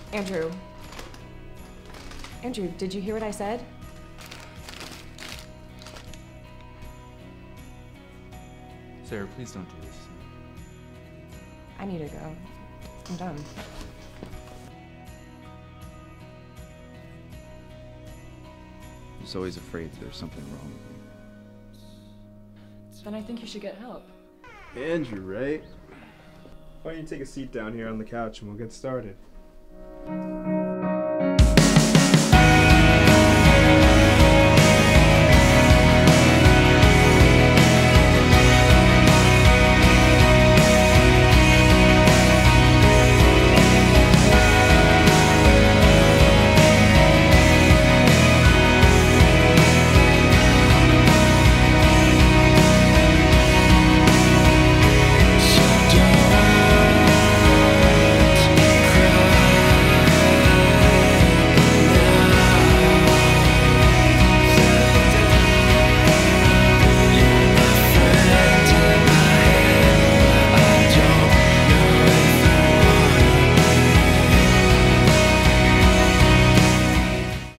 Andrew. Andrew, did you hear what I said? Sarah, please don't do this. I need to go. I'm done. I was always afraid that there's something wrong with me. Then I think you should get help. Andrew, right? Why don't you take a seat down here on the couch and we'll get started?